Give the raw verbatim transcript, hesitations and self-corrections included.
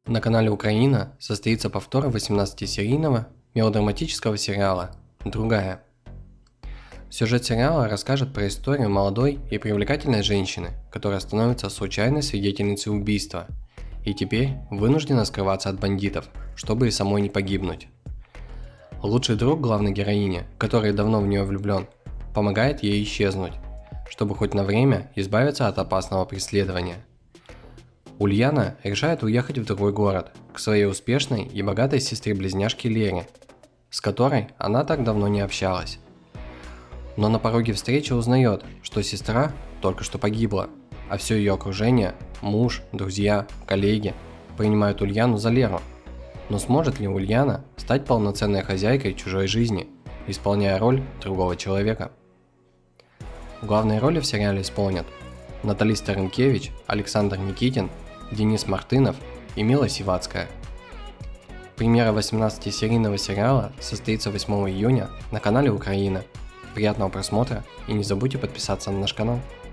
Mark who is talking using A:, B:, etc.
A: На канале Украина состоится повтор восемнадцатисерийного мелодраматического сериала «Другая». Сюжет сериала расскажет про историю молодой и привлекательной женщины, которая становится случайной свидетельницей убийства и теперь вынуждена скрываться от бандитов, чтобы и самой не погибнуть. Лучший друг главной героини, который давно в нее влюблен, помогает ей исчезнуть, чтобы хоть на время избавиться от опасного преследования. Ульяна решает уехать в другой город, к своей успешной и богатой сестре-близняшке Лере, с которой она так давно не общалась. Но на пороге встречи узнает, что сестра только что погибла, а все ее окружение – муж, друзья, коллеги – принимают Ульяну за Леру. Но сможет ли Ульяна стать полноценной хозяйкой чужой жизни, исполняя роль другого человека? Главные роли в сериале исполнят Натали Старенкевич, Александр Никитин, Денис Мартынов и Мила Сивацкая. Премьера восемнадцатисерийного сериала состоится восьмого июня на канале Украина. Приятного просмотра и не забудьте подписаться на наш канал.